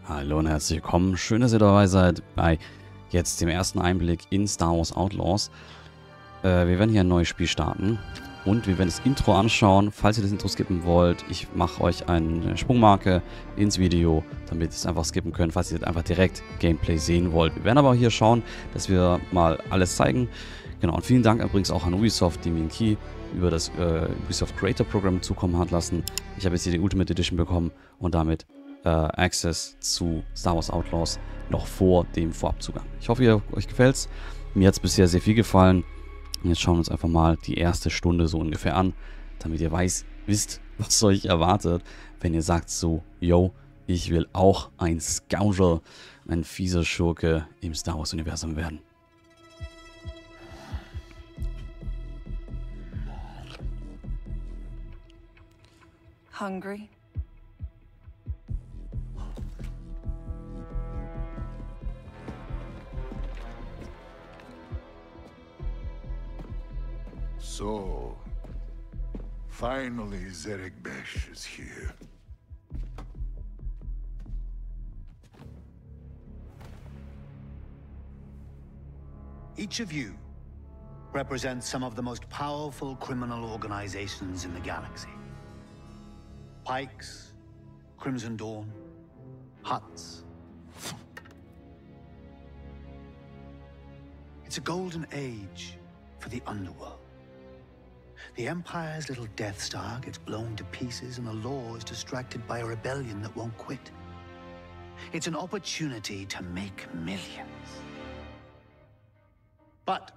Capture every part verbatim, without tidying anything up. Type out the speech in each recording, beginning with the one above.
Hallo und herzlich willkommen. Schön, dass ihr dabei seid bei jetzt dem ersten Einblick in Star Wars Outlaws. Äh, wir werden hier ein neues Spiel starten und wir werden das Intro anschauen. Falls ihr das Intro skippen wollt, ich mache euch eine Sprungmarke ins Video, damit ihr es einfach skippen könnt, falls ihr einfach direkt Gameplay sehen wollt. Wir werden aber hier schauen, dass wir mal alles zeigen. Genau, und vielen Dank übrigens auch an Ubisoft, die mir einen Key über das äh, Ubisoft Creator Program zukommen hat lassen. Ich habe jetzt hier die Ultimate Edition bekommen und damit äh, Access zu Star Wars Outlaws noch vor dem Vorabzugang. Ich hoffe, ihr, euch gefällt's. Mir hat es bisher sehr viel gefallen. Und jetzt schauen wir uns einfach mal die erste Stunde so ungefähr an, damit ihr weiß, wisst, was euch erwartet, wenn ihr sagt so, yo, ich will auch ein Scoundrel, ein fieser Schurke im Star Wars Universum werden. Hungry? So, finally Zerek Besh is here. Each of you represents some of the most powerful criminal organizations in the galaxy. Pikes, Crimson Dawn, Hutts. It's a golden age for the underworld. The Empire's little Death Star gets blown to pieces and the law is distracted by a rebellion that won't quit. It's an opportunity to make millions. But,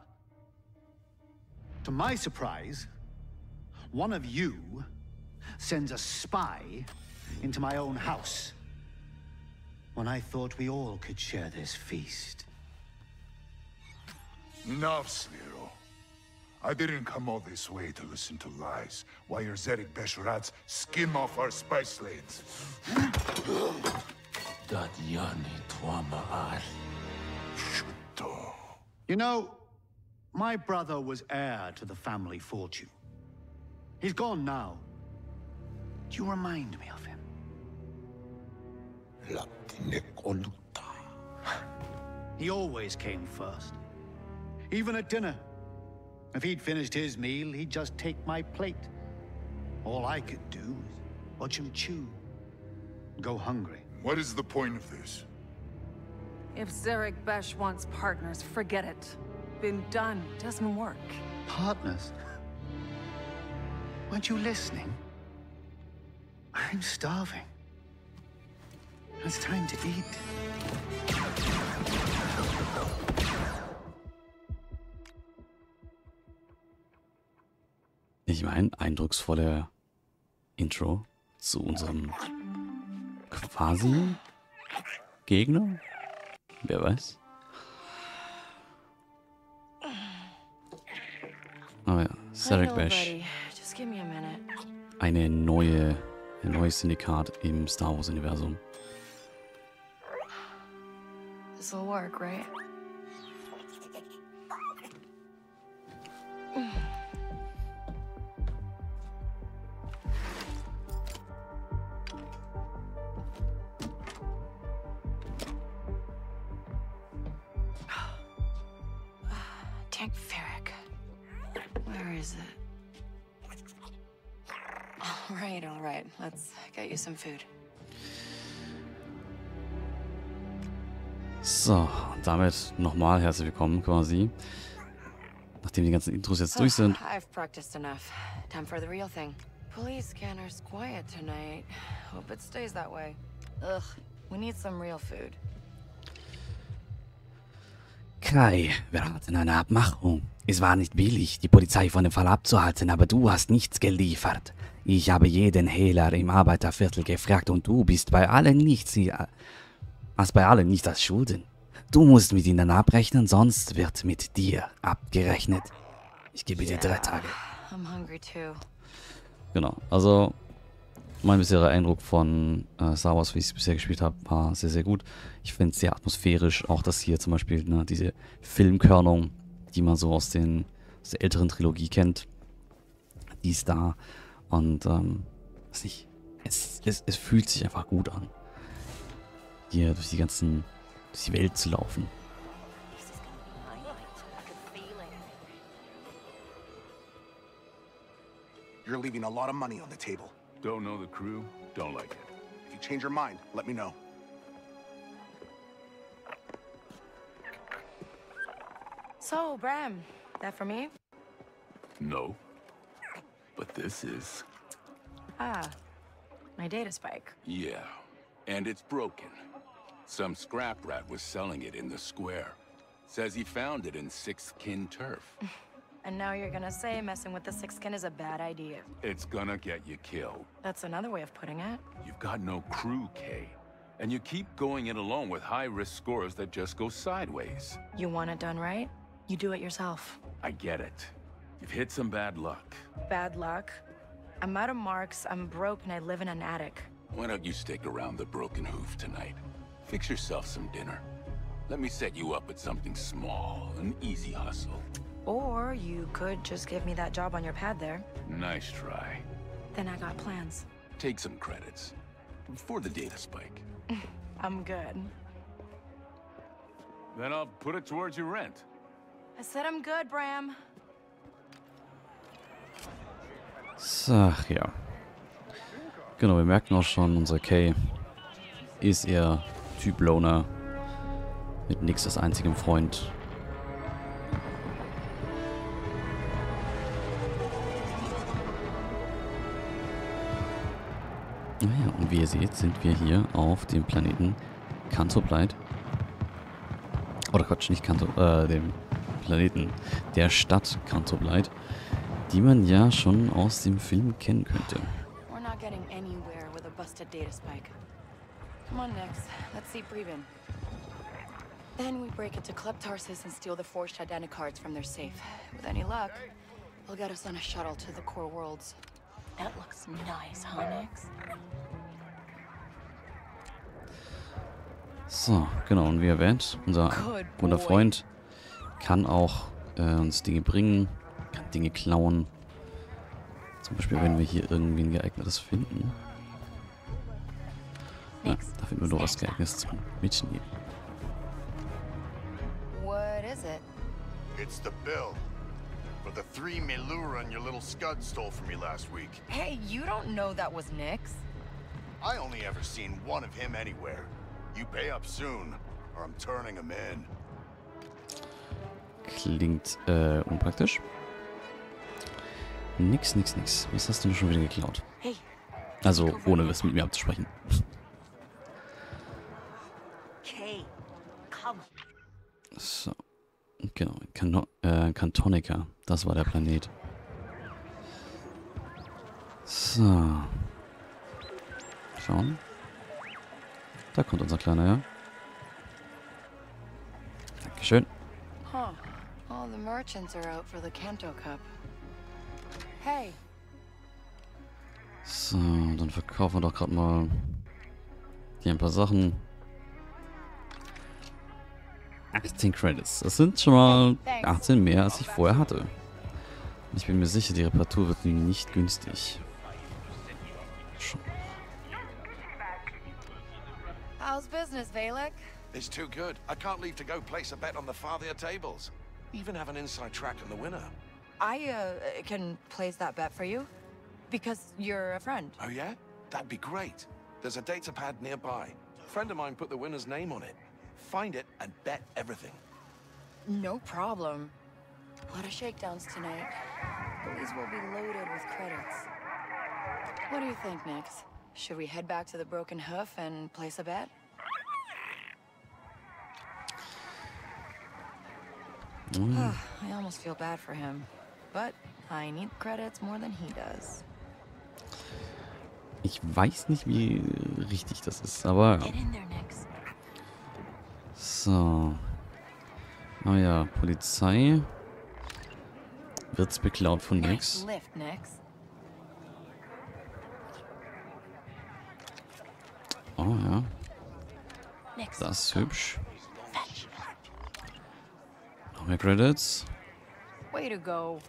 to my surprise, one of you sends a spy into my own house when I thought we all could share this feast. Enough, Sliro. I didn't come all this way to listen to lies, while your Zerek Besh rats skim off our spice lanes. Shuto. You know, my brother was heir to the family fortune. He's gone now. Do you remind me of him? He always came first. Even at dinner. If he'd finished his meal, he'd just take my plate. All I could do was watch him chew. Go hungry. What is the point of this? If Zerek Besh wants partners, forget it. Been done. Doesn't work. Partners? Weren't you listening? I'm starving. It's time to eat. Ich meine, eindrucksvolle Intro zu unserem quasi Gegner. Wer weiß. Aber ja, Zerek Besh. Eine neue, ein neues Syndikat im Star Wars Universum. This'll work, right? Tank Ferric. Where is it? All right, all right. Let's get you some food. So, und damit nochmal herzlich willkommen quasi. Nachdem die ganzen Intros jetzt durch sind. I've practiced enough. Time for the real thing. Police scanner's quiet tonight. Hope it stays that way. Ugh, we need some real food. Kai, wir hatten eine Abmachung. Es war nicht billig, die Polizei von dem Fall abzuhalten, aber du hast nichts geliefert. Ich habe jeden Hehler im Arbeiterviertel gefragt und du bist bei allen nichts, hast bei allen nicht als Schulden. Du musst mit ihnen abrechnen, sonst wird mit dir abgerechnet. Ich gebe dir drei Tage. I'm hungry too. Genau, also mein bisheriger Eindruck von äh, Star Wars, wie ich es bisher gespielt habe, war sehr, sehr gut. Ich finde es sehr atmosphärisch, auch das hier zum Beispiel, ne, diese Filmkörnung, die man so aus, den, aus der älteren Trilogie kennt, die ist da. Und, ähm, weiß nicht, es, es, es fühlt sich einfach gut an. hier durch die ganzen, durch die Welt zu laufen. You're leaving a lot of money on the table. Don't know the crew, don't like it. If you change your mind, let me know. So, Bram, that for me? No. But this is... Ah, my data spike. Yeah. And it's broken. Some scrap rat was selling it in the square. Says he found it in Sixth Kin turf. And now you're gonna say messing with the Sixth Kin is a bad idea. It's gonna get you killed. That's another way of putting it. You've got no crew, Kay. And you keep going it alone with high-risk scores that just go sideways. You want it done right? You do it yourself. I get it. You've hit some bad luck. Bad luck? I'm out of marks, I'm broke, and I live in an attic. Why don't you stick around the Broken Hoof tonight? Fix yourself some dinner. Let me set you up with something small, an easy hustle. Or you could just give me that job on your pad there. Nice try. Then I got plans. Take some credits. For the data spike. I'm good. Then I'll put it towards your rent. I said I'm good, Bram. So, ja. Genau, wir merken auch schon, unser Kay ist eher Typ Loner. Mit nix als einzigem Freund. Naja, und wie ihr seht, sind wir hier auf dem Planeten Canto Bight. Oder Quatsch, nicht Canto, äh, dem Planeten der Stadt Canto Bight, die man ja schon aus dem Film kennen könnte. We're not getting anywhere with a busted data spike. Come on, Nix. Let's see Brevin. Then we break into Club Tarsus and steal the forged identicards from their safe. With any luck, they'll get us on a shuttle to the core worlds. That looks nice, huh, Nix? So, genau, und wie erwähnt, unser guter Freund kann auch äh, uns Dinge bringen, kann Dinge klauen. Zum Beispiel, wenn wir hier irgendwie ein geeignetes finden. Ja, da finden wir nur was geeignetes zum Mitnehmen. What is it? It's the bill for the three Meluran your little scud stole from me last week. Hey, you don't know that was Nix. I only ever seen one of him anywhere. You pay up soon, or I'm turning him in. Klingt äh, unpraktisch. Nix, nix, nix. Was hast du denn schon wieder geklaut? Hey. Also, ohne es mit mir abzusprechen. Kay, come. So. Genau. Kan äh, Cantonica. Das war der Planet. So. Schauen. Da kommt unser Kleiner, ja. Dankeschön. Huh. All the merchants are out for the Kanto Cup. Hey. So, dann verkaufen wir doch gerade mal hier ein paar Sachen. achtzehn Credits. Das sind schon mal achtzehn mehr, als ich vorher hatte. Ich bin mir sicher, die Reparatur wird nicht günstig. Schon. How's business, Valek? It's too good. I can't leave to go place a bet on the farthier tables. Even have an inside track on the winner. I, uh, can place that bet for you. Because you're a friend. Oh yeah? That'd be great. There's a data pad nearby. A friend of mine put the winner's name on it. Find it and bet everything. No problem. A lot of shakedowns tonight. These will be loaded with credits. What do you think, Nix? Should we head back to the Broken Hoof and place a bet? Mm. I almost feel bad for him. But I need credits more than he does. Ich weiß nicht, wie richtig das ist, aber... Get in there, Nix. So. Ah ja, Polizei. Wird's beklaut von Nix. Nice lift, Nix. Oh ja, Nix. das ist hübsch. Noch mehr Credits. Way to go.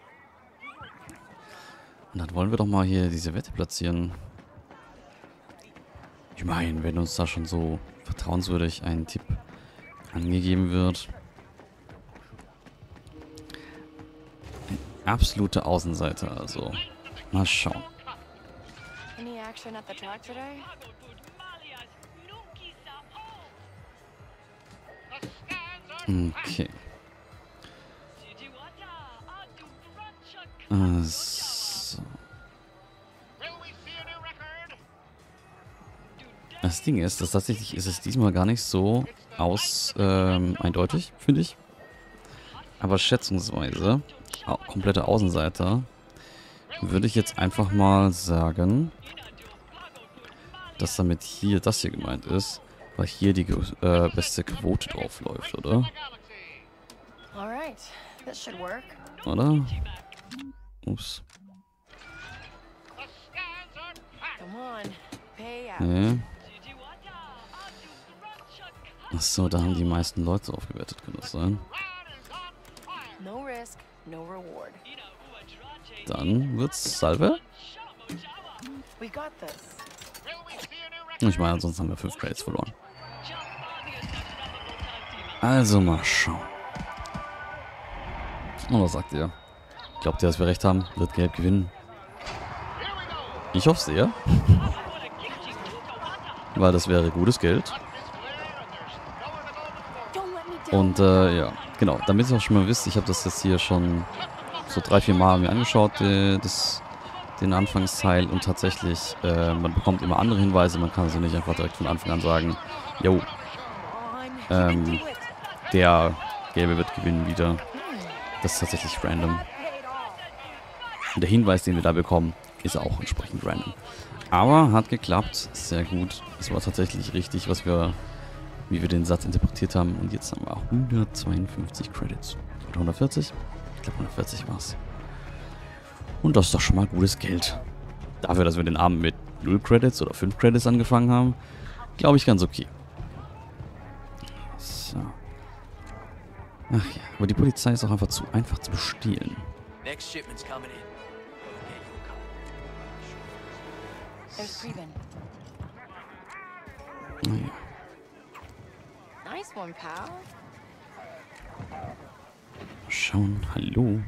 Und dann wollen wir doch mal hier diese Wette platzieren. Ich meine, wenn uns da schon so vertrauenswürdig ein Tipp angegeben wird. Ein absoluter Außenseiter, also. Mal schauen. Any action at the track today? Okay. Also. Das Ding ist, dass tatsächlich ist es diesmal gar nicht so aus ähm, eindeutig, finde ich. Aber schätzungsweise, au komplette Außenseiter, würde ich jetzt einfach mal sagen, dass damit hier das hier gemeint ist, weil hier die äh, beste Quote drauf läuft, oder? Alright, this should work. Oder? Ups. Come on, pay out. Nee. Achso, da haben die meisten Leute aufgewertet, kann das sein? No risk, no reward. Dann wird's Salve. We got this. Ich meine, ansonsten haben wir fünf Credits verloren. Also mal schauen. Und was sagt ihr? Glaubt ihr, dass wir recht haben? Wird Gelb gewinnen? Ich hoffe sehr. Weil das wäre gutes Geld. Und äh, ja, genau. Damit ihr auch schon mal wisst, ich habe das jetzt hier schon so drei, vier Mal mir angeschaut, äh, das, den Anfangsteil. Und tatsächlich, äh, man bekommt immer andere Hinweise. Man kann also nicht einfach direkt von Anfang an sagen, jo, ähm, der Gelbe wird gewinnen wieder. Das ist tatsächlich random. Und der Hinweis, den wir da bekommen, ist auch entsprechend random. Aber hat geklappt. Sehr gut. Es war tatsächlich richtig, was wir, wie wir den Satz interpretiert haben. Und jetzt haben wir hundertzweiundfünfzig Credits. Oder hundertvierzig? Ich glaube hundertvierzig war es. Und das ist doch schon mal gutes Geld. Dafür, dass wir den Abend mit null Credits oder fünf Credits angefangen haben, glaube ich ganz okay. So. Ach ja, aber die Polizei ist auch einfach zu einfach zu bestehlen. Next shipment's coming in. There's Preben. Naja. Nice one, pal. Mal schauen, hallo.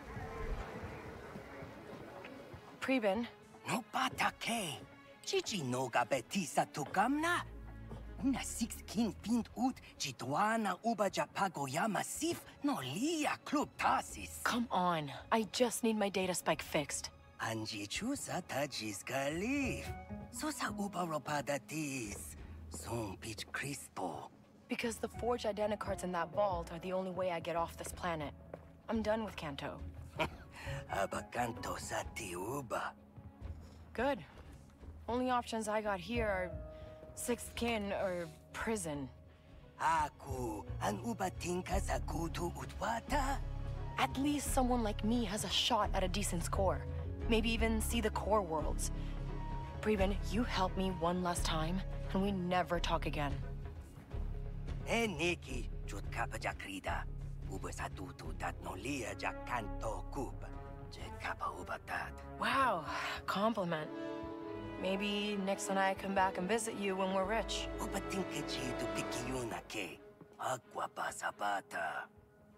Preben. No patake. Gigi no gabetisa tukamna. Una six king find ut Jituana uba japagoya massif no lia club tasis. Come on. I just need my data spike fixed. Anji chusa tajis galif. Susa uba ropada tis. Zoom pitch crispo. Because the forged identicards in that vault are the only way I get off this planet. I'm done with Kanto. Abakanto sati uba. Good. Only options I got here are sixth kin or prison. Aku an uba tinka sa kutu utwata. At least someone like me has a shot at a decent score. Maybe even see the core worlds. Preben, you help me one last time, and we never talk again. E Nikki, jut kapa jakrida. Uba sa tutu dat no lia jakanto kuba. Je kapa uba dat. Wow, compliment. Maybe next time I come back and visit you when we're rich. Uba tinka ji tu pikiyuna ke. Agua pasabata.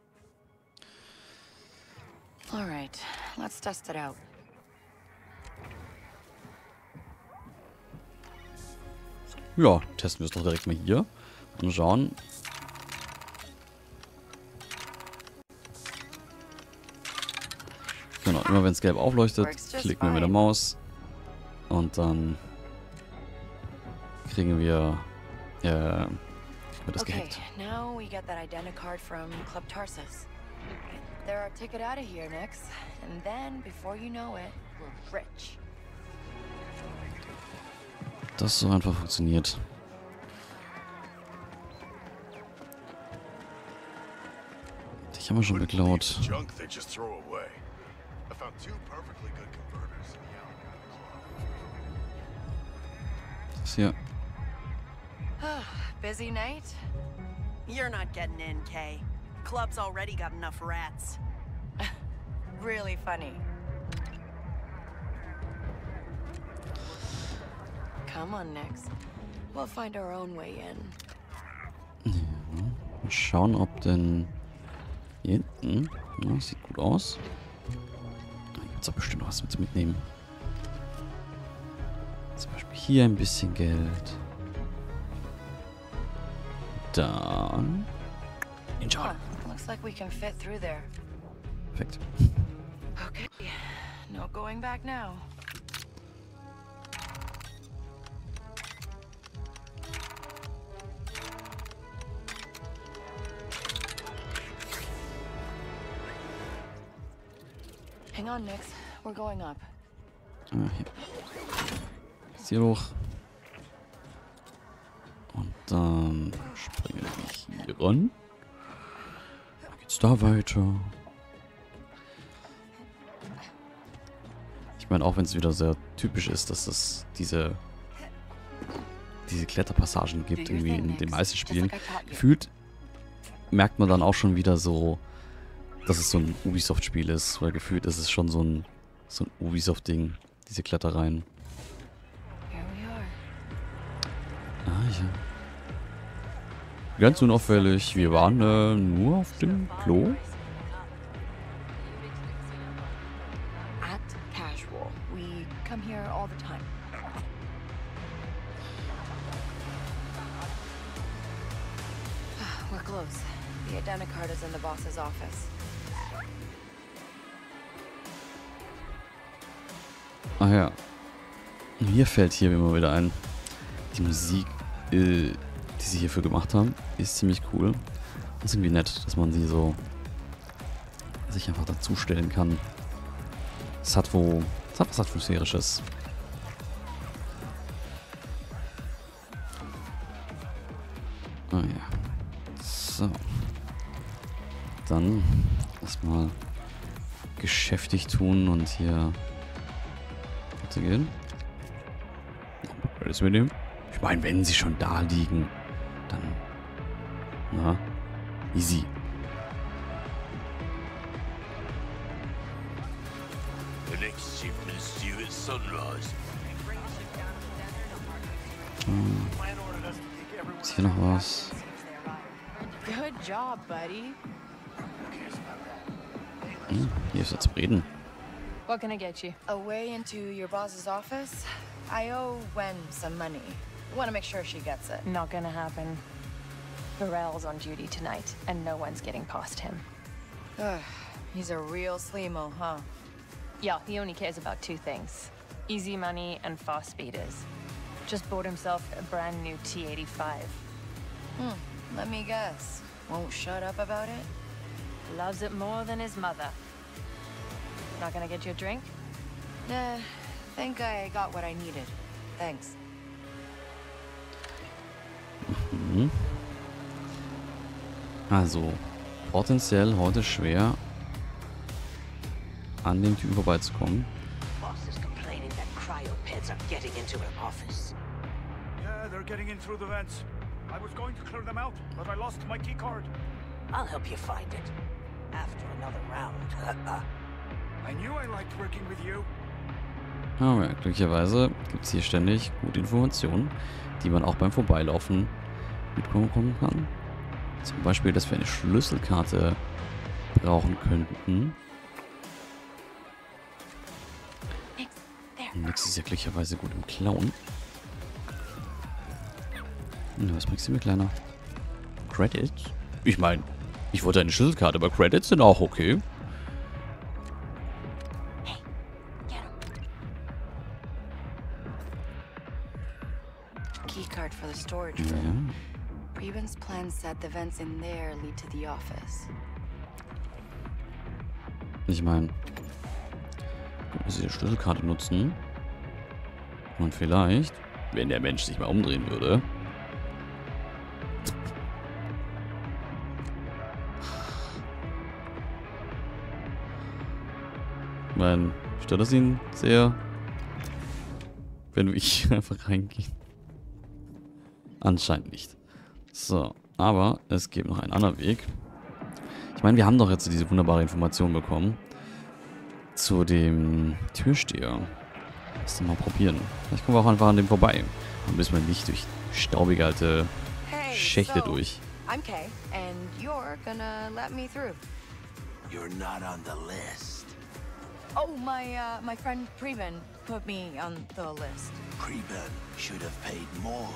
All right, let's test it out. Ja, testen wir es doch direkt mal hier. Und schauen. Genau, immer wenn es gelb aufleuchtet, klicken wir mit der Maus. Und dann kriegen wir, äh, kriegen wir das Okay, gehackt. now we get that identicard from Club Tarsus. They're our ticket out of here next, and then before you know it, we're rich. Das so einfach funktioniert. Ich habe schon geklaut. Junk they just throw away. I found two perfectly good converters in the alley. Das hier. Busy night? You're not getting in, Kay. Club's already got enough rats. Really funny. Come on, Nix. We'll find our own way in. Ja. Mal schauen, ob denn hier hinten. Ja, sieht gut aus. Da gibt es auch bestimmt noch was mit mitnehmen. Zum Beispiel hier ein bisschen Geld. Dann. Huh, looks like we can fit through there. Perfekt. Okay, no going back now. Hang on, Nix. We're going up. Ah, hier. Jetzt hier hoch. Und dann springen wir hier ran. Dann geht's da weiter. Ich meine, auch wenn es wieder sehr typisch ist, dass es diese diese Kletterpassagen gibt, irgendwie in den meisten Spielen. Gefühlt merkt man dann auch schon wieder so, dass es so ein Ubisoft-Spiel ist, weil gefühlt ist es schon so ein, so ein Ubisoft-Ding, diese Klettereien. Ah ja. Ganz unauffällig, wir waren äh, nur auf dem Klo. At Casual. We come here all the time. We're close. The identicard is in the boss's office. Ach ja. Mir fällt hier immer wieder ein, die Musik, äh, die sie hierfür gemacht haben, ist ziemlich cool. Und ist irgendwie nett, dass man sie so sich einfach dazustellen kann. Es hat wo, es hat was Atmosphärisches. Ah ja. So. Dann erstmal geschäftig tun und hier gehen. Alles mitnehmen. Ich meine, wenn sie schon da liegen, dann na, easy. Hm. Ist hier noch was? Good job, buddy. Hm, hier ist jetzt reden. What can I get you? A way into your boss's office? I owe Wen some money. Want to make sure she gets it. Not gonna happen. Varel's on duty tonight, and no one's getting past him. Ugh, he's a real sleemo, huh? Yeah, he only cares about two things. Easy money and fast speeders. Just bought himself a brand new T eighty-five. Hmm, let me guess. Won't shut up about it? Loves it more than his mother. Not gonna get you a drink? Nah, think I got what I needed. Thanks. Mhm. Also, potenziell heute schwer an den Typen vorbeizukommen. Boss is complaining that cryopeds are getting into her office. Yeah, they're getting in through the vents. I was going to clear them out, but I lost my key card. I'll help you find it. After another round. I knew I liked working with you. Aber ja, glücklicherweise gibt es hier ständig gute Informationen, die man auch beim Vorbeilaufen mitbekommen kann. Zum Beispiel, dass wir eine Schlüsselkarte brauchen könnten. Nix ist ja glücklicherweise gut im Klauen. Na, was bringst du mir, Kleiner? Credits? Ich meine, ich wollte eine Schlüsselkarte, aber Credits sind auch okay. Keycard for the storage room. Ja. Reben's plan said the vents in there lead to the office. Ich meine, wenn sie die Schlüsselkarte nutzen und vielleicht, wenn der Mensch sich mal umdrehen würde, ich meine, stört das ihn sehr, wenn ich einfach reingehe? Anscheinend nicht. So, aber es gibt noch einen anderen Weg. Ich meine, wir haben doch jetzt diese wunderbare Information bekommen zu dem Türsteher. Lass uns mal probieren. Vielleicht kommen wir auch einfach an dem vorbei. Dann müssen wir nicht durch staubige alte Hey, Schächte so, durch. I'm Kay, and you're gonna let me through. You're not on the list. Oh, my, uh, my friend Preben put me on the list. Preben should have paid more.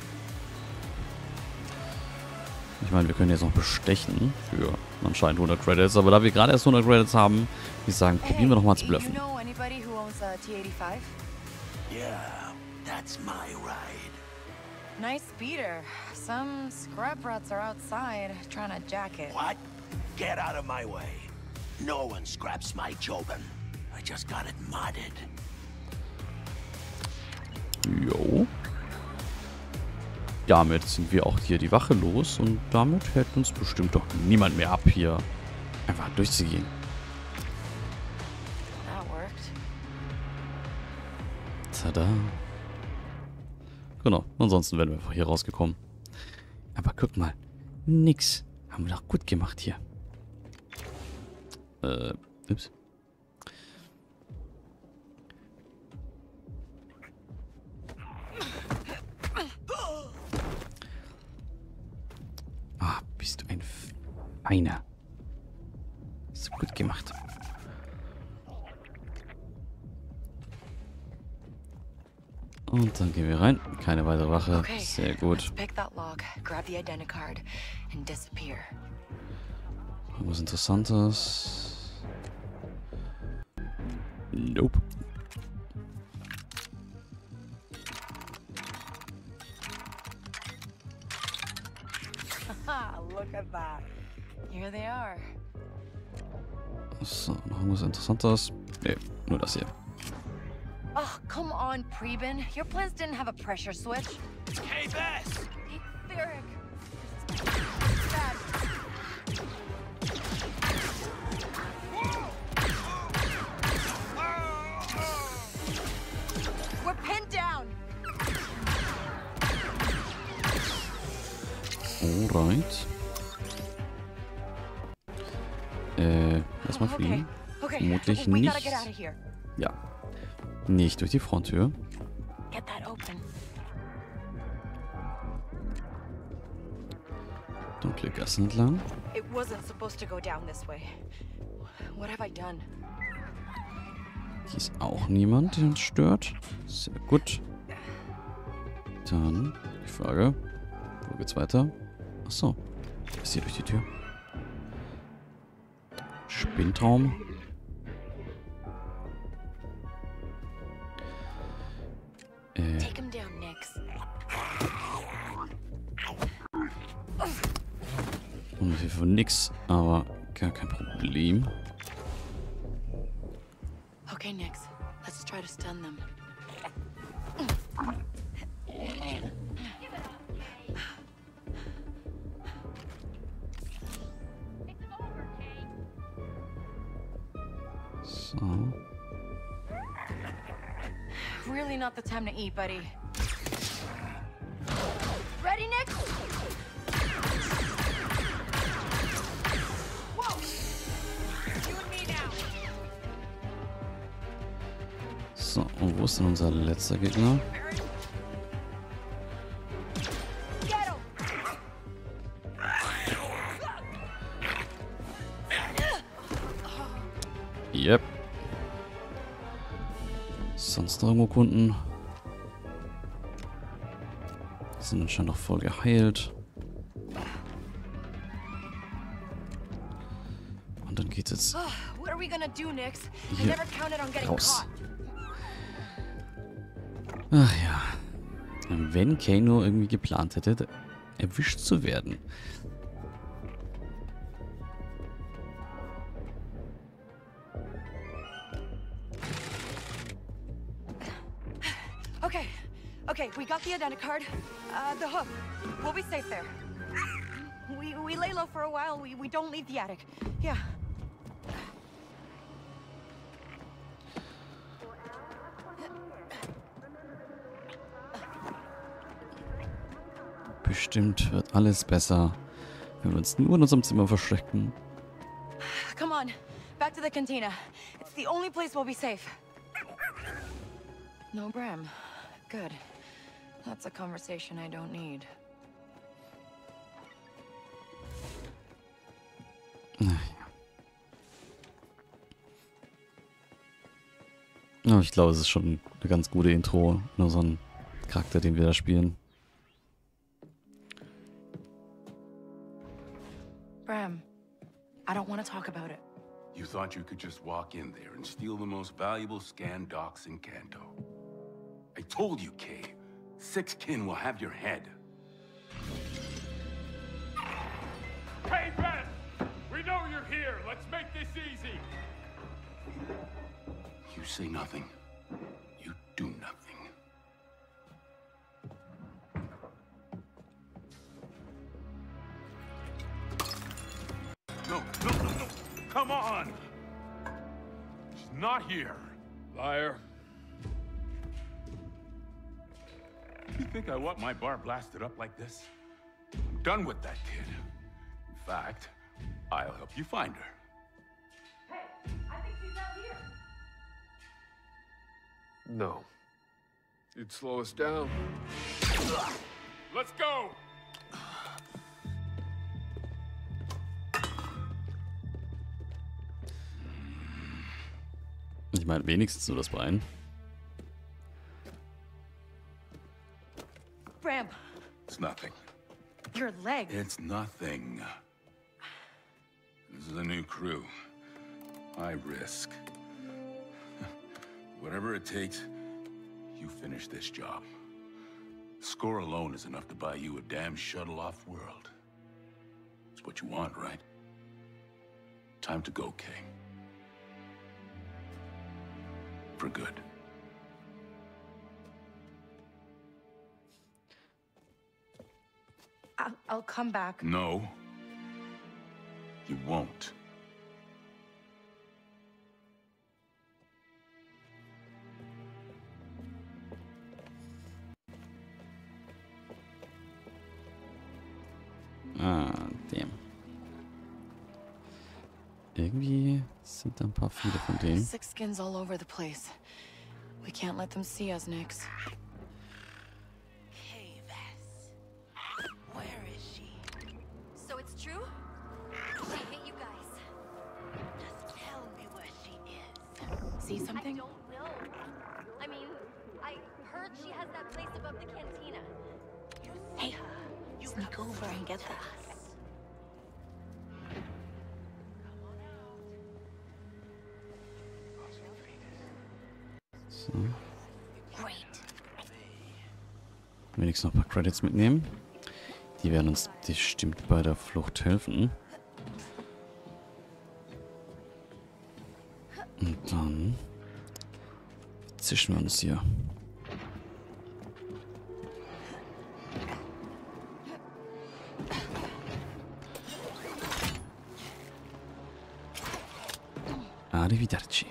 Ich meine, wir können jetzt noch bestechen für anscheinend hundert Credits, aber da wir gerade erst hundert Credits haben, würde ich sagen, probieren wir noch mal zu You bluffen. know anybody who owns a T eighty-five? Yeah, that's my ride. Nice speeder. Some scrub rats are outside trying to jack it. What? Get out of my way. No one scraps my Jobin. I just got it modded. Jo. Damit sind wir auch hier die Wache los und damit hält uns bestimmt doch niemand mehr ab, hier einfach durchzugehen. That worked. Tada. Genau, ansonsten wären wir einfach hier rausgekommen. Aber guck mal, nix. Haben wir doch gut gemacht hier. Äh, ups. Ah, bist du ein Feiner. Ist gut gemacht. Und dann gehen wir rein. Keine weitere Wache. Okay, Sehr gut. let's pick that log, grab the identicard, and disappear. Was Interessantes? Nope. Look at that. Here they are. So, noch irgendwas Interessantes? Ne, nur das hier. Oh, come on, Preben. Your plans didn't have a pressure switch. It's K-Bess! Hey, Theric. We're pinned down. Alright. Äh, erstmal fliegen. Okay, Vermutlich we gotta nicht. get out of here. Ja. Nicht durch die Fronttür. Get that open. Dunkle Gassen entlang. It wasn't supposed to go down this way. What have I done? Hier ist auch niemand, der uns stört. Sehr gut. Dann die Frage. Wo geht's weiter? Achso. Ist hier durch die Tür. Spinntraum. Äh. Take him down, Nix. Und hier für nix, aber gar kein Problem. Okay, Nix. Let's try to stun them. So. Really not the time to eat, buddy. Ready, Nix? Whoa! You and me now. So, und wo ist denn unser letzter Gegner? Yep. Sonst noch irgendwo Kunden? Die sind anscheinend noch voll geheilt. Und dann geht's jetzt What are we gonna do, Nix? I hier never counted on getting raus. caught. Ach ja. Wenn Kano irgendwie geplant hätte, erwischt zu werden. Okay, okay, we got the identicard. Uh, the hook. We'll be safe there. We we lay low for a while. We we don't leave the attic. Yeah. Bestimmt wird alles besser, wenn wir uns nur in unserem Zimmer verstecken. Come on, back to the cantina. It's the only place we'll be safe. No Bram. Good. That's a conversation I don't need. Ja, ich glaube, es ist schon eine ganz gute Intro. Nur so ein Charakter, den wir da spielen. Bram, I don't want to talk about it. You thought you could just walk in there and steal the most valuable scan docs in Kanto. I told you, Kay. Six kin will have your head. Hey, Ben! We know you're here. Let's make this easy. You say nothing. You do nothing. No, no, no, no. Come on! She's not here. Liar. You think I want my bar blasted up like this? I'm done with that kid. In fact, I'll help you find her. Hey, I think she's out here. No. You'd slow us down. Let's go! Ich meine, wenigstens nur das Bein. Bram, It's nothing. your leg. It's nothing. This is a new crew. High risk. Whatever it takes, you finish this job. The score alone is enough to buy you a damn shuttle-off world. It's what you want, right? Time to go, Kay. For good. I'll, I'll come back. No. You won't. Ah, damn. Irgendwie sind da ein paar viele von denen. Six skins all over the place. We can't let them see us, Nix. Hey, Vess. Where is she? So it's true? She hit you guys. Just tell me where she is. See something? I don't know. I mean, I heard she has that place above the cantina. Hey, sneak over and get that. So. Wenigstens noch ein paar Credits mitnehmen. Die werden uns bestimmt bei der Flucht helfen. Und dann zischen wir uns hier. Arrivederci.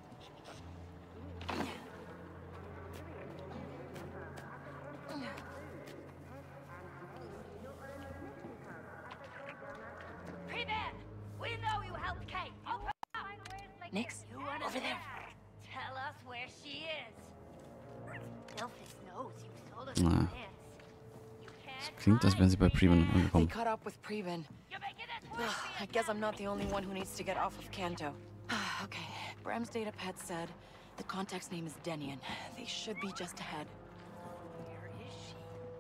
Nix, over there. Tell us where she is. Delphis knows you sold us Na. Es klingt, als wären sie bei Preben They angekommen. caught up with Preben. Ugh, I guess I'm not the only one who needs to get off of Kanto. Okay, Bram's datapad said the contact's name is Denian. They should be just ahead. Where is she?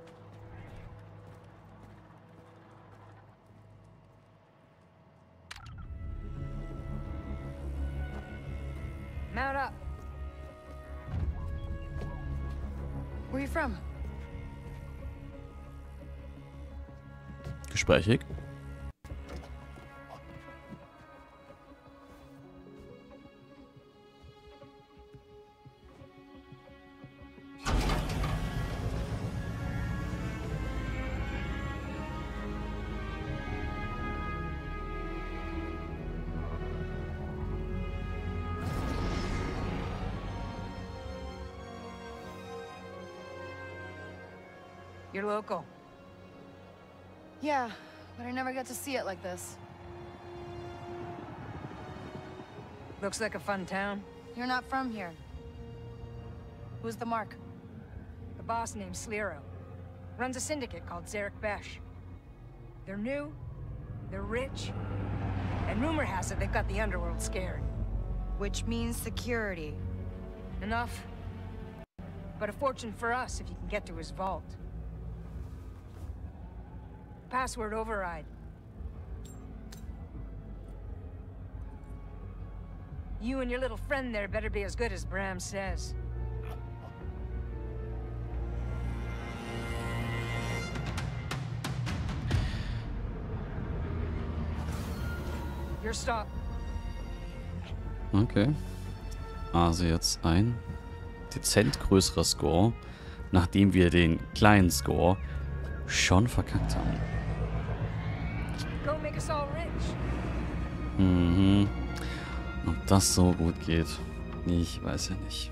Mount up. Where are you from? Gesprächig. You're local. Yeah, but I never get to see it like this. Looks like a fun town. You're not from here. Who's the Mark? a boss named Slero. Runs a syndicate called Zarek Besh. They're new, they're rich, and rumor has it they've got the underworld scared. Which means security. Enough. But a fortune for us if you can get to his vault. Password override. You and your little friend there better be as good as Bram says. Your stop. Okay. Also jetzt ein dezent größerer Score, nachdem wir den kleinen Score schon verkackt haben. Go make us all rich. Mhm. Ob das so gut geht, ich weiß ja nicht.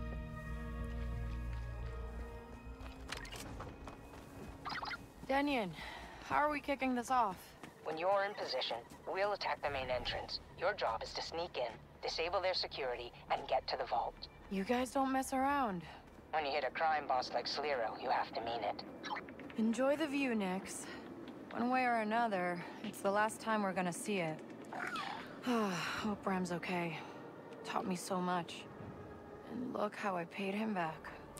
Danian, how are we kicking this off? When you're in position, we'll attack the main entrance. Your job is to sneak in, disable their security, and get to the vault. You guys don't mess around. When you hit a crime boss like Slero, you have to mean it. Enjoy the view, Nix. One way or another, it's the last time we're gonna see it. Hope Bram's okay. Taught me so much. And look how I paid him back.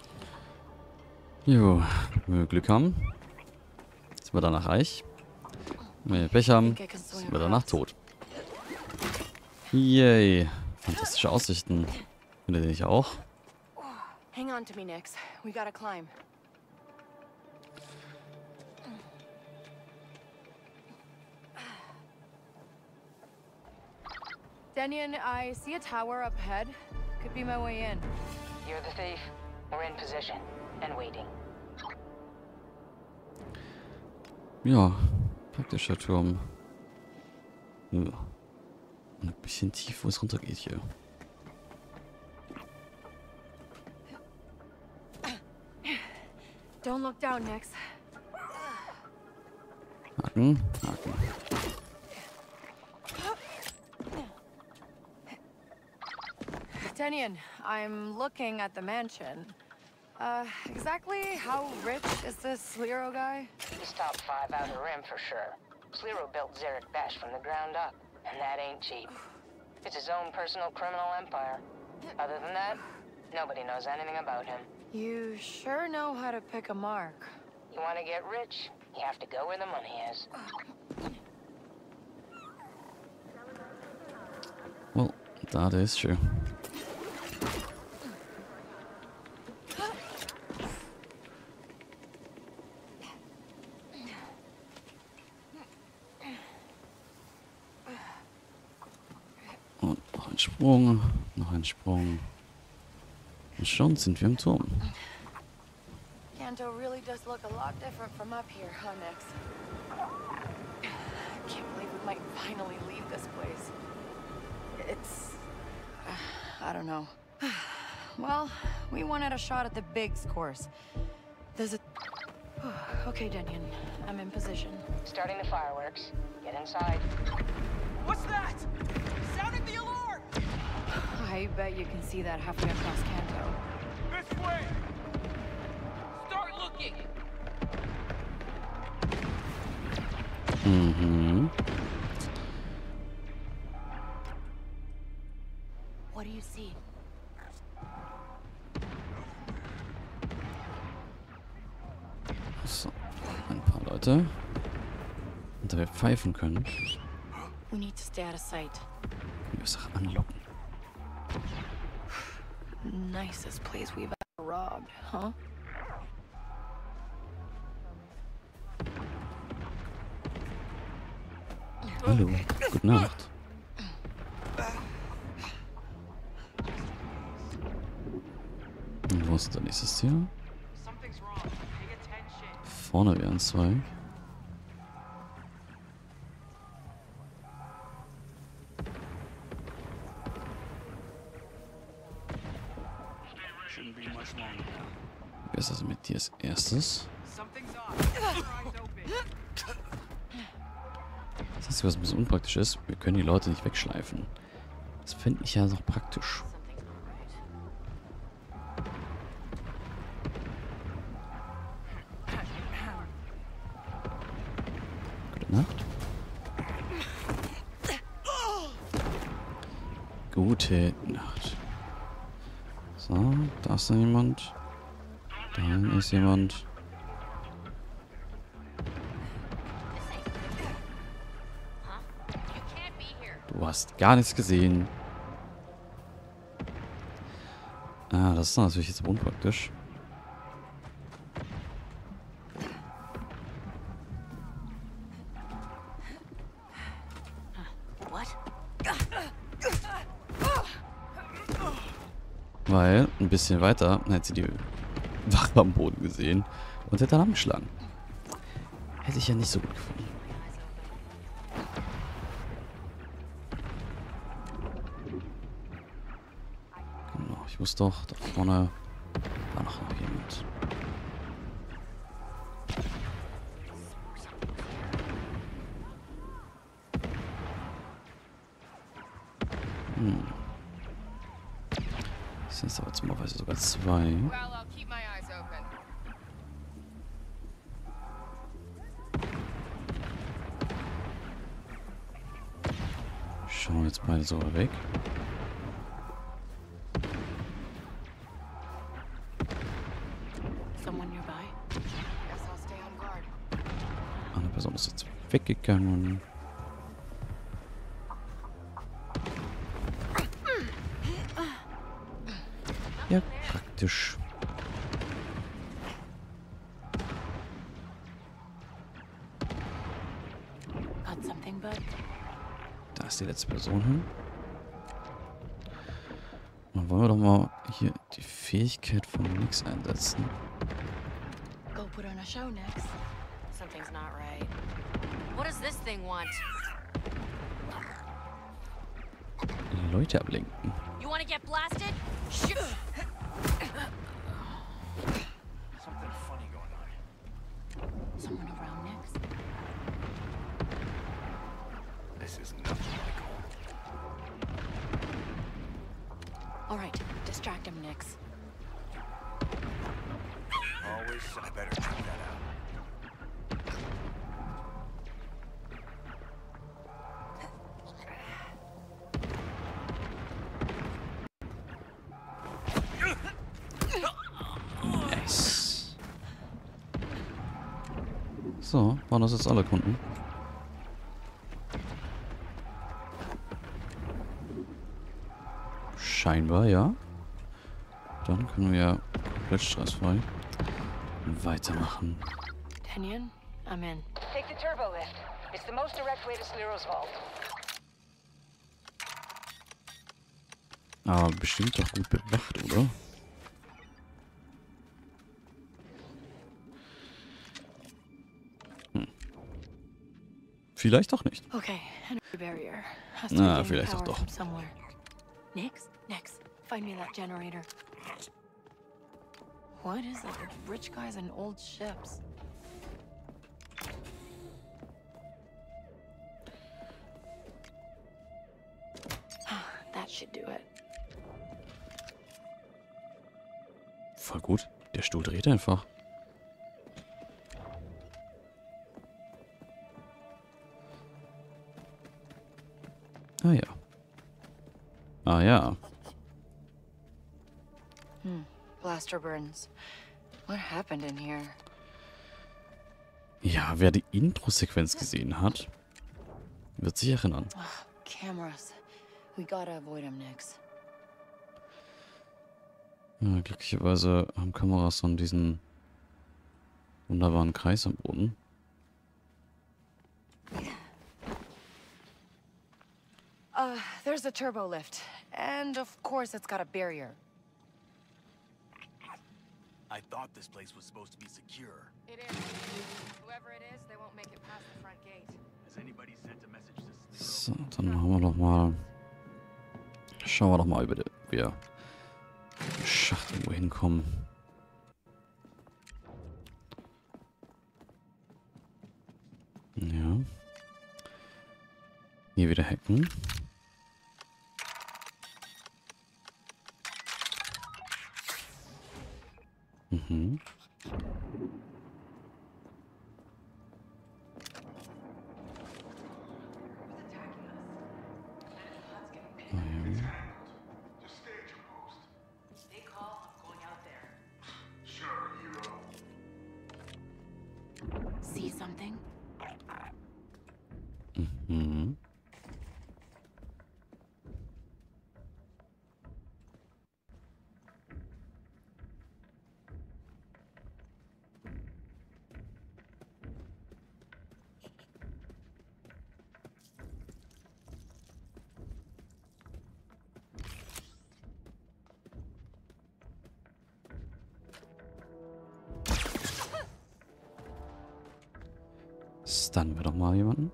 Jo, wenn wir Glück haben, sind wir danach reich. Wenn wir Pech haben, sind wir danach tot. Yay. Fantastische Aussichten. Findet ihr nicht auch? Hang on to me, Nix. We gotta climb. Danian, I see a tower up ahead. Could be my way in. You're the thief. We're in position and waiting. Ja, praktischer Turm. Ja. Und ein bisschen tief, wo es runter geht hier. Don't look down, Nix. Haken, Haken. Danian, I'm looking at the mansion. Uh, exactly how rich is this Slero guy? He's top five outer rim for sure. Slero built Zarek Besh from the ground up, and that ain't cheap. It's his own personal criminal empire. Other than that, nobody knows anything about him. You sure know how to pick a mark. You want to get rich, you have to go where the money is. Well, that is true. Und noch ein Sprung, noch ein Sprung. Und schon sind wir im Turm. Kanto really does look a lot different from up here, huh, Nix? I can't believe we might finally leave this place. It's... Uh, I don't know. Well, we wanted a shot at the Biggs course. There's a... Okay, Danian. I'm in position. Starting the fireworks. Get inside. What's that? Sounding the alarm! I bet you can see that halfway across Kanto. This way! Start looking! Mhm. What do you see? So, ein paar Leute. Und da wir pfeifen können. We need to stay out of sight. Wir müssen anlocken. Nicest place we've ever robbed, huh? Hallo, gute Nacht. Und wo ist der nächste Ziel? Vorne wären zwei. Wer ist also mit dir als erstes? Das Einzige, was ein bisschen unpraktisch ist, wir können die Leute nicht wegschleifen. Das fände ich ja noch praktisch. Gute Nacht. So, da ist dann jemand. Da ist jemand. Du hast gar nichts gesehen. Ah, das ist natürlich jetzt unpraktisch. Weil, ein bisschen weiter, hätte sie die Wache am Boden gesehen und hätte dann angeschlagen. Hätte ich ja nicht so gut gefunden. Genau, ich wusste doch, da vorne war noch jemand. Hm. Das sind aber zumalweise sogar zwei. Schauen wir jetzt beide sogar weg. Eine Person ist jetzt weggegangen. Ja, praktisch. Da ist die letzte Person hin. Dann wollen wir doch mal hier die Fähigkeit von Nix einsetzen. Go put on a show next. Something's not right. What does this thing want? Leute ablenken. You want to get blasted? Shoot! Something funny going on. Someone around next? This is nothing like home. All right, distract him, Nix. Always, I better check that out. Nice. So, waren das jetzt alle Kunden? Scheinbar, ja. Dann können wir komplett stressfrei weitermachen. Tenyon, I'm in. Take the turbo lift. It's the most direct way to Sliro's vault. Aber bestimmt doch gut bewacht, oder? Hm. Vielleicht doch nicht. Okay, energy barrier. Has to Na, gain vielleicht doch power doch. from somewhere. Nix, Nix, find me that generator. What is it with rich guys and old ships? That should do it. Voll gut. Der Stuhl dreht einfach. Ah ja. Ah ja. Hmm. Blaster burns. What happened in here? Ja, wer die Intro-Sequenz gesehen hat, wird sich erinnern. Ugh, cameras. We gotta avoid them, Nix. Ja, glücklicherweise haben Kameras so diesen wunderbaren Kreis am Boden. Uh, there's the turbo lift. And of course it's got a barrier. I thought this place was supposed to be secure. It is. Whoever it is, they won't make it past the front gate. Has anybody sent a message to So, dann haben wir doch mal. Schauen wir doch mal, über die, wie wir im Schacht irgendwo hinkommen. Ja. Hier wieder hacken. Mhm. Ah, ja. See something? Mhm. Stunnen wir doch mal jemanden.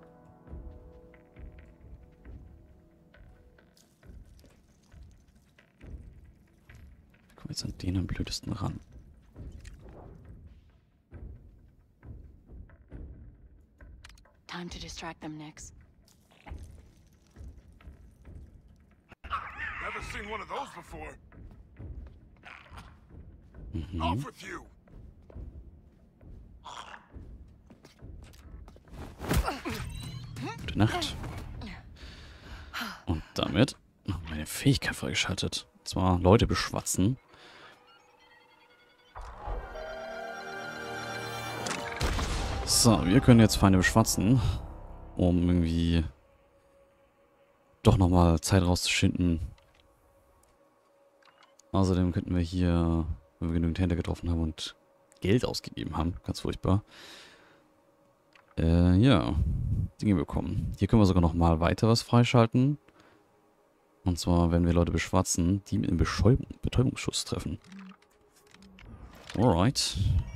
Wir kommen jetzt an den am blödesten ran. Time to distract them, Nix. Never seen one of those before. Mhm. Off with you. Gute Nacht. Und damit meine Fähigkeit freigeschaltet. Und zwar Leute beschwatzen. So, wir können jetzt Feinde beschwatzen, um irgendwie doch nochmal Zeit rauszuschinden. Außerdem könnten wir hier, wenn wir genügend Hände getroffen haben und Geld ausgegeben haben, ganz furchtbar, Äh, ja. Dinge bekommen. Hier können wir sogar noch mal weiter was freischalten. Und zwar, wenn wir Leute beschwatzen, die mit einem Beschäu- Betäubungsschuss treffen. Alright.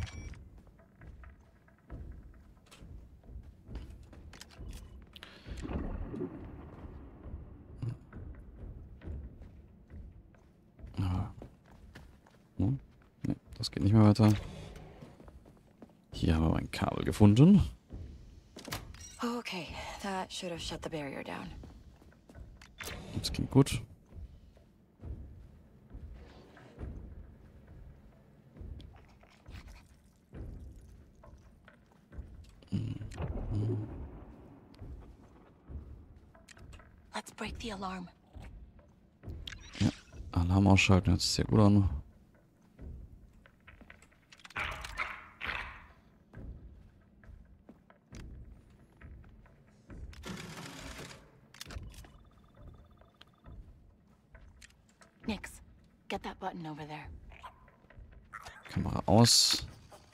Hm? Ne, das geht nicht mehr weiter. Hier haben wir ein Kabel gefunden. Okay, that should have shut the barrier down. Das klingt gut. Let's break the alarm. Ja, Alarm ausschalten, hört sich sehr gut an. Nix, get that button over there. Kamera aus.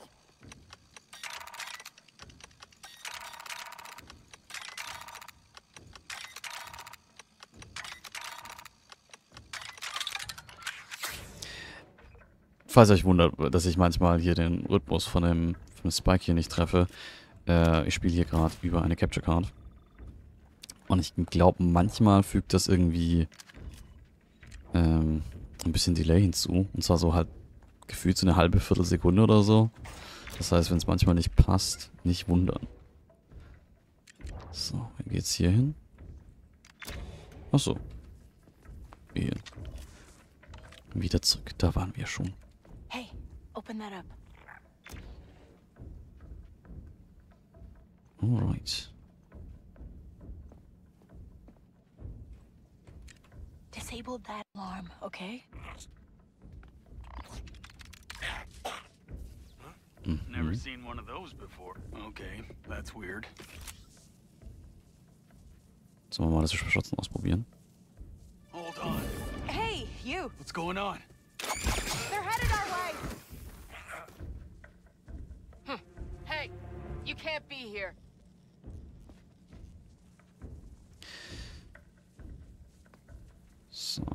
Falls ihr euch wundert, dass ich manchmal hier den Rhythmus von dem, von dem Spike hier nicht treffe. Äh, ich spiele hier gerade über eine Capture Card. Und ich glaube, manchmal fügt das irgendwie ähm, ein bisschen Delay hinzu. Und zwar so halt gefühlt so eine halbe Viertelsekunde oder so. Das heißt, wenn es manchmal nicht passt, nicht wundern. So, dann geht's hier hin. Achso. Hier. Wieder zurück. Da waren wir schon. Hey, open that up. Alright. Disable that alarm, okay? Mhm. Never seen one of those before. Okay, that's weird. Sollen wir mal das Verschotzen ausprobieren? Hold on. Hey, you! What's going on? They're headed our way! Hm. Hey, you can't be here. So.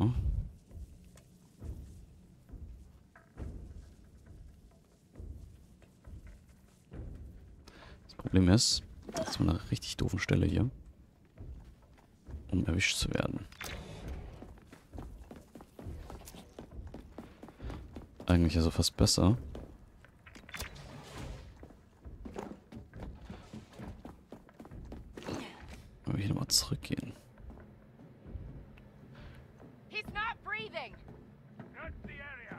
Das Problem ist, das ist eine richtig doofe Stelle hier, um erwischt zu werden. Eigentlich also fast besser. Wenn wir hier nochmal zurückgehen. He's not breathing! Search the area.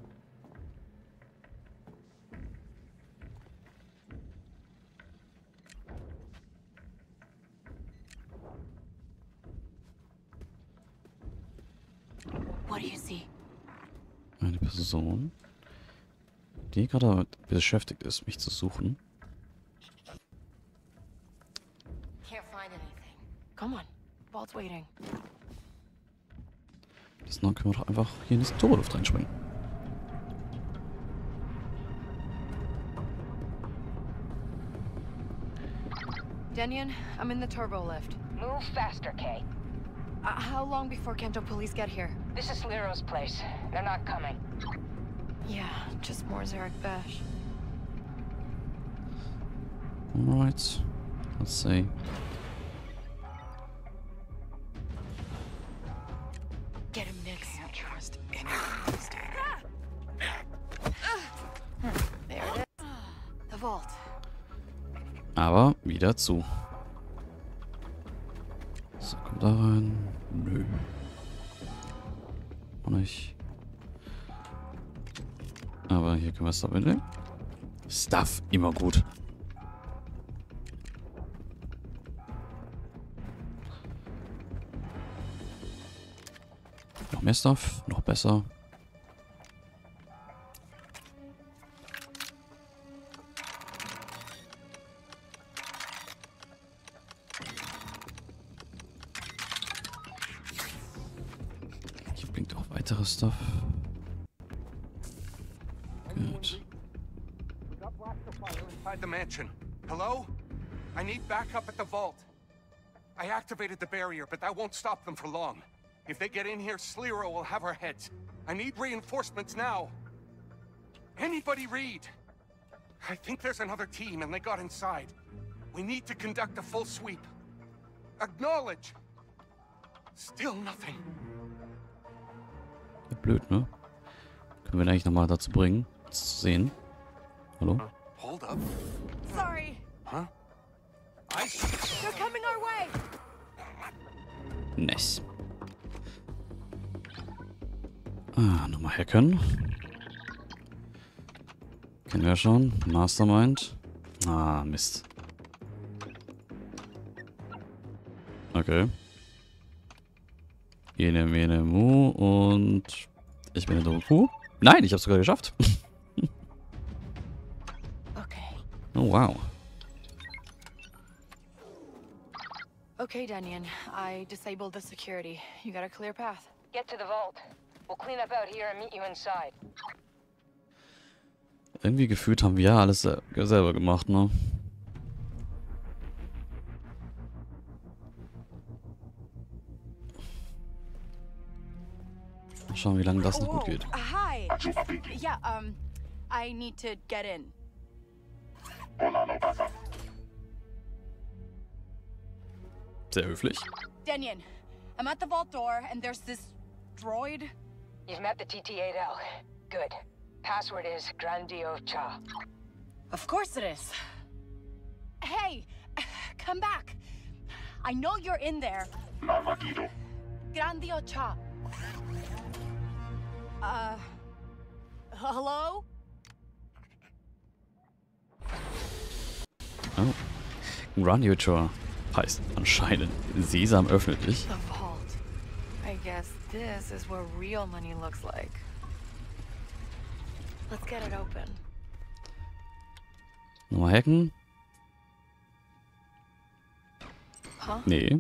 What do you see? Eine Person, die gerade damit beschäftigt ist, mich zu suchen. Come on. Vault's waiting. Diesmal können wir doch einfach hier in diese Turboluft reinspringen. Denyon, I'm in the turbo lift. Move faster, Kay. Uh, how long before Kanto police get here? This is Lero's place. They're not coming. Yeah, just more Zarek Besh. Alright. Let's see. Get him, Nix. Can't trust anyone these days. There it is. The vault. Aber wieder zu. So, kommt da rein. Nö. Auch nicht. Aber hier können wir Stuff mitnehmen. Stuff, immer gut. Noch mehr Stuff, noch besser. Hier blinkt auch weitere Stuff. Gut. Inside the mansion. Hello? I need backup at the vault. I activated the barrier, but that won't stop them for long. If they get in here, Sliro will have our heads. I need reinforcements now. Anybody read? I think there's another team and they got inside. We need to conduct a full sweep. Acknowledge. Still nothing. Blöd, ne? Können wir den eigentlich nochmal dazu bringen, das zu sehen? Hallo? Hold up. Sorry. Huh? I... They're coming our way. Nice. Ah, nochmal hacken. Kennen wir schon. Mastermind. Ah, Mist. Okay. Jene, mene, mu und ich bin eine dumme Kuh. Nein, ich hab's sogar geschafft. Okay. Oh, wow. Okay, Denyon. I disabled the security. You got a clear path. Get to the vault. We'll clean up out here and meet you inside. Irgendwie gefühlt haben wir ja alles selber gemacht, ne? Mal schauen, wie lange das noch gut geht. Uh, hi. Yeah, um, I need to get in. Sehr höflich. Denyon, I'm at the vault door and there's this droid. You've met the T T eight L. Good. Password is Grandio Cha. Of course it is. Hey, come back. I know you're in there. Grandio Cha. Uh, hello? Oh. Grandio Cha heißt anscheinend Sesam öffnet dich. The vault. I guess this is what real money looks like. Let's get it open. Nochmal hacken? Huh? Nee.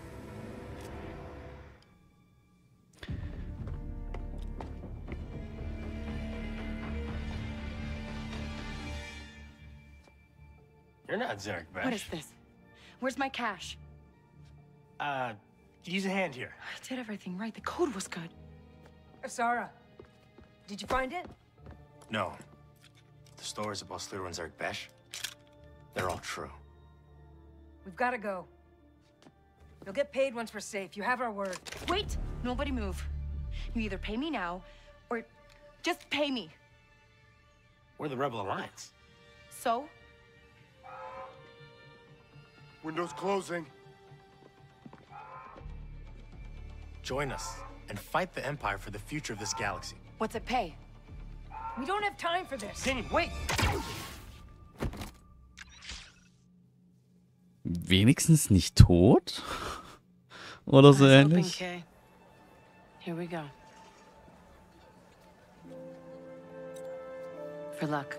You're not Zarek Besh. What is this? Where's my cash? Uh, use a hand here. I did everything right. The code was good. Asara, did you find it? No. The stories about Sliro and Zarek Besh, they're all true. We've got to go. You'll get paid once we're safe. You have our word. Wait! Nobody move. You either pay me now, or just pay me. We're the Rebel Alliance. So? Windows closing. Join us and fight the Empire for the future of this galaxy. What's it pay? We don't have time for this. Kenny, wait! Wenigstens nicht tot? Oder so ähnlich? Okay. Here we go. For luck.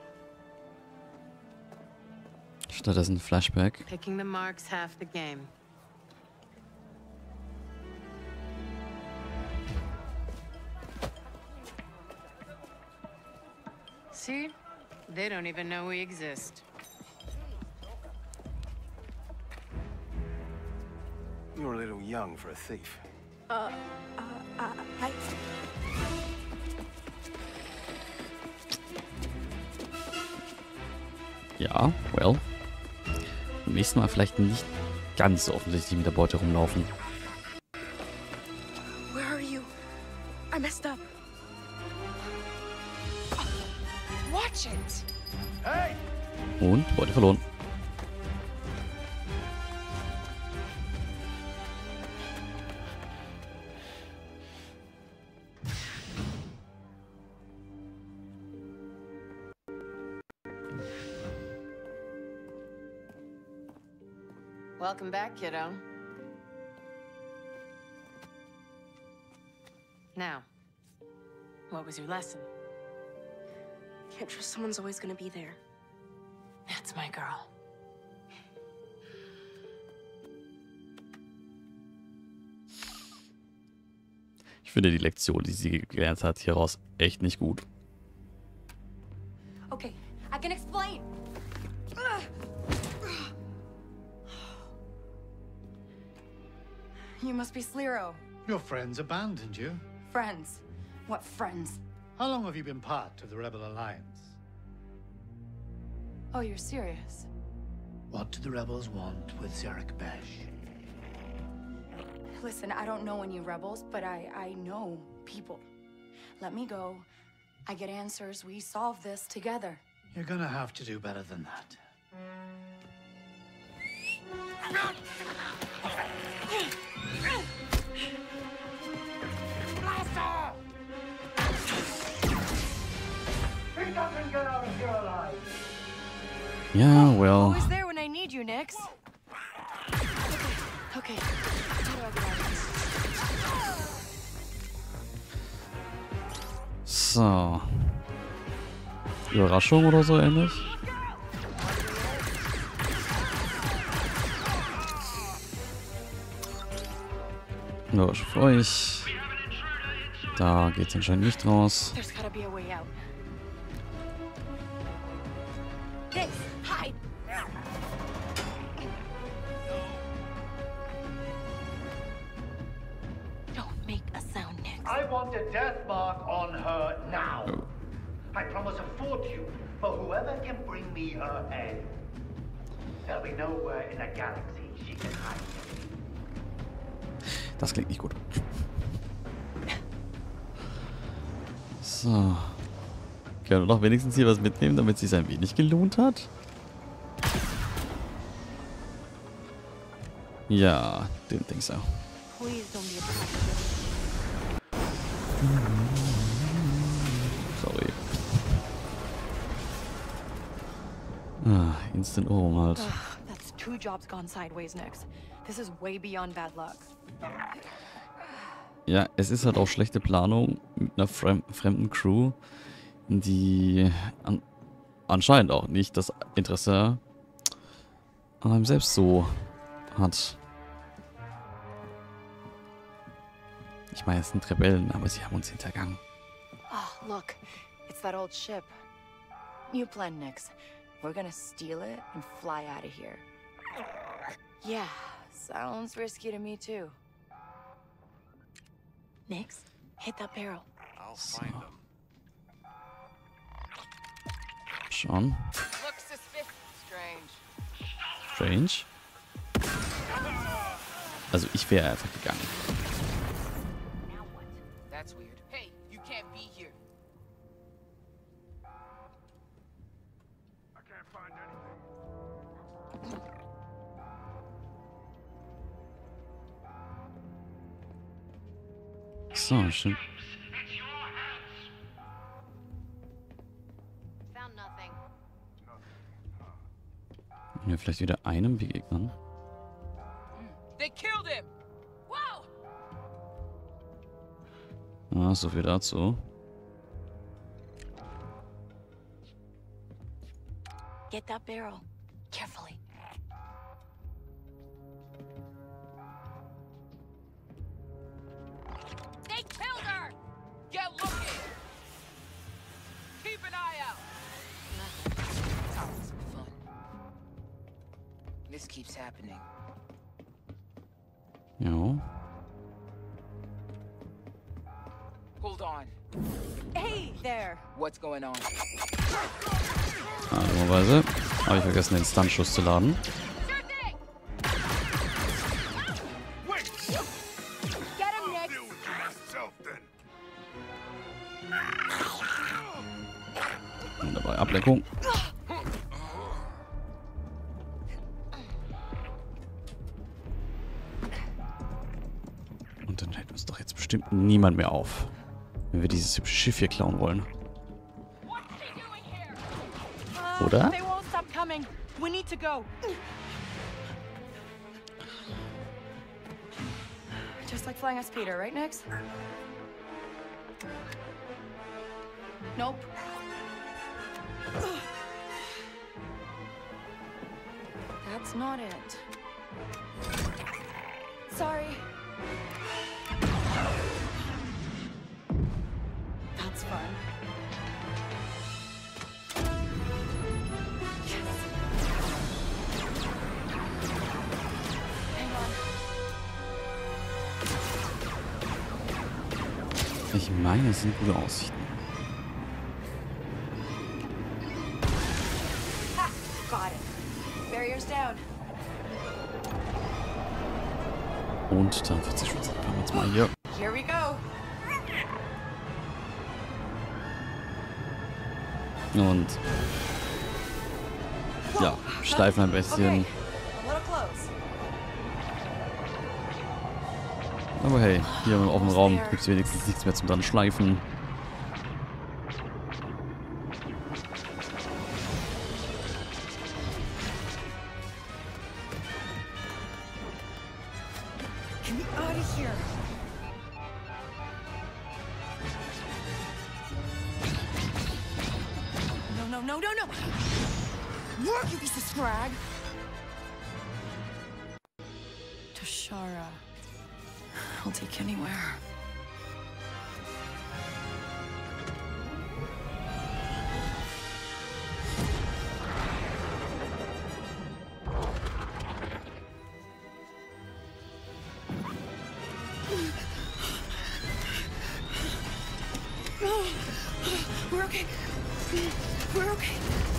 Stattdessen Flashback. Picking the mark's half the game. They don't even know we exist. You're a little young for a thief. Uh, uh, uh, I... Ja, well. Beim nächsten Mal vielleicht nicht ganz so offensichtlich mit der Beute rumlaufen. Where are you? I messed up. Watch it! Hey! Und Beute verloren. Welcome back, kiddo. Now, what was your lesson? Can't trust someone's always gonna be there. That's my girl. Ich finde die Lektion, die sie gelernt hat, hieraus echt nicht gut. Okay, I can explain. You must be Sliro. Your friends abandoned you. Friends? What friends? How long have you been part of the Rebel Alliance? Oh, you're serious? What do the rebels want with Zerek Besh? Listen, I don't know any rebels, but I, I know people. Let me go. I get answers. We solve this together. You're gonna have to do better than that. Blaster! He doesn't get out of here alive. Ja, well. Who's there when I need you, Nix? Okay. Okay. How do I get out of this? So. Überraschung oder so ähnlich? Nur für euch. Da geht's anscheinend nicht raus. There's gotta be a way out. Nix, hide! Don't make a sound, Nix. I want a death mark on her now. Oh. I promise a fortune for whoever can bring me her head. There'll be nowhere in the galaxy she can hide. Das klingt nicht gut. So. Können wir doch wenigstens hier was mitnehmen, damit es sich ein wenig gelohnt hat? Ja, didn't think so. Please don't be a Sorry. Ah, Instant Ohrwurm halt. Ugh, that's two jobs gone sideways, Nix. This is way beyond bad luck. Ja, es ist halt auch schlechte Planung mit einer frem fremden Crew, die an anscheinend auch nicht das Interesse an einem selbst so hat. Ich meine, es sind Rebellen, aber sie haben uns hintergangen. Oh, look. It's that old ship. New plan, Nix. We're gonna steal it and fly out of here. Yeah, sounds risky to me too. Nix, hit that barrel. I'll find them. Schon. Looks suspicious. Strange. Strange. Also ich wäre einfach gegangen. That's weird. Hey, you can't be here. I can't find anything. So, stimmt. Found nothing. Mir vielleicht wieder einem begegnen. They killed him. Wow. Ah, so viel dazu. Get that barrel. Carefully. They killed her. Get looking. Keep an eye out. this keeps happening. Ja. Hold on. Hey there. What's going on? Ah, dummerweise habe ich vergessen, den Stuntschuss zu laden. Und dabei Ablenkung. Und dann hält uns doch jetzt bestimmt niemand mehr auf, wenn wir dieses hübsche Schiff hier klauen wollen. Oder? They won't stop coming. We need to go. Just like flying a speeder, right, Nix? Nope. That's not it. Sorry. That's fun. Ich meine, es sind gute Aussichten. Ha! Got it. Barriers down. Und dann wird sie schon sagen, wir uns mal hier. Here we go. Und ja, schleifen ein bisschen. Okay. A little close. Aber hey, hier im offenen Raum gibt es wenigstens nichts mehr zum dran schleifen. Get me out of here. No, no, no, no, no. Work, you piece of scrag. Toshara. I'll take anywhere. We're okay. We're okay.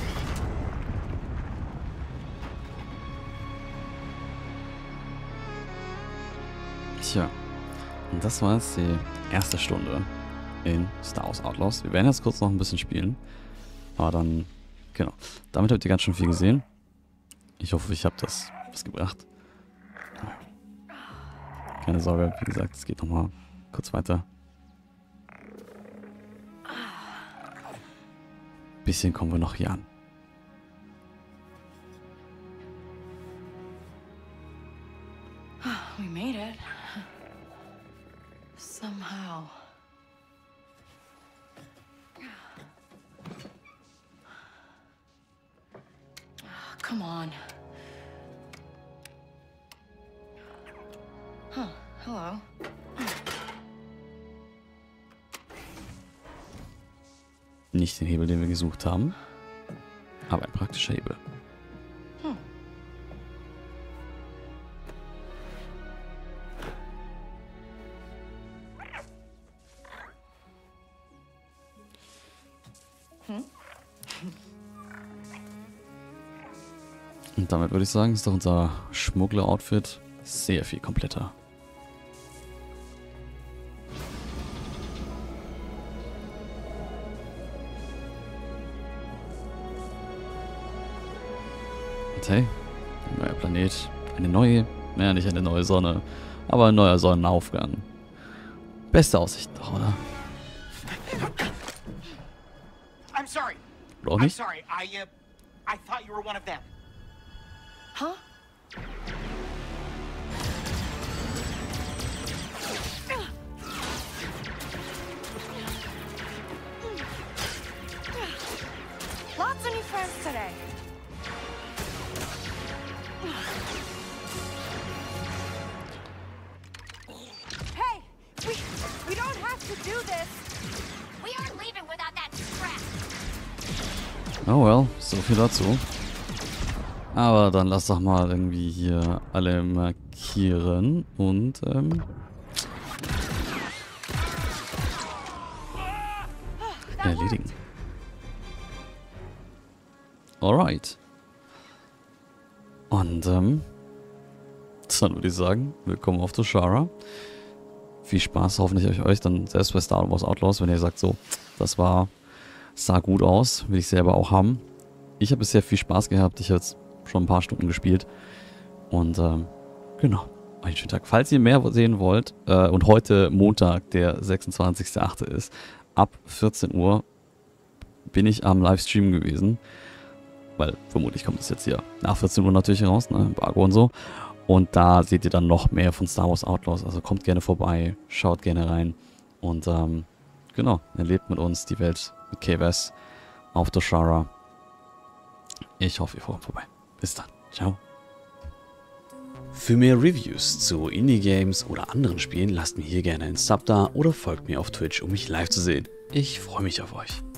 Tja. Und das war jetzt die erste Stunde in Star Wars Outlaws. Wir werden jetzt kurz noch ein bisschen spielen. Aber dann, genau. Damit habt ihr ganz schön viel gesehen. Ich hoffe, ich habe das was gebracht. Keine Sorge, wie gesagt, es geht nochmal kurz weiter. Bisschen kommen wir noch hier an. We made it. Somehow. Come on. Huh, hello. Nicht den Hebel, den wir gesucht haben, aber ein praktischer Hebel. Hm. Hm? Und damit würde ich sagen, ist doch unser Schmuggler-Outfit sehr viel kompletter. Und hey, ein neuer Planet, eine neue, naja, nicht eine neue Sonne, aber ein neuer Sonnenaufgang. Beste Aussicht doch, oder? I'm sorry. Oder auch I'm nicht? sorry. I uh, I thought you were one of them. Huh? Lots of new friends today. Hey, we we don't have to do this. We aren't leaving without that scrap. Oh well, so viel dazu. Aber dann lass doch mal irgendwie hier alle markieren und ähm, erledigen. Alright. Und ähm, dann würde ich sagen, willkommen auf Toshara. Viel Spaß hoffentlich euch dann selbst bei Star Wars Outlaws, wenn ihr sagt so, das war, sah gut aus, will ich selber auch haben. Ich habe bisher viel Spaß gehabt, ich habe jetzt schon ein paar Stunden gespielt und ähm, genau, einen schönen Tag. Falls ihr mehr sehen wollt äh, und heute Montag, der sechsundzwanzigster achte ist, ab vierzehn Uhr bin ich am Livestream gewesen, weil vermutlich kommt es jetzt hier nach vierzehn Uhr natürlich raus, ne, Embargo und so. Und da seht ihr dann noch mehr von Star Wars Outlaws. Also kommt gerne vorbei, schaut gerne rein. Und ähm, genau, erlebt mit uns die Welt mit K-Wes auf Toshara. Ich hoffe, ihr kommt vorbei. Bis dann. Ciao. Für mehr Reviews zu Indie-Games oder anderen Spielen lasst mir hier gerne einen Sub da oder folgt mir auf Twitch, um mich live zu sehen. Ich freue mich auf euch.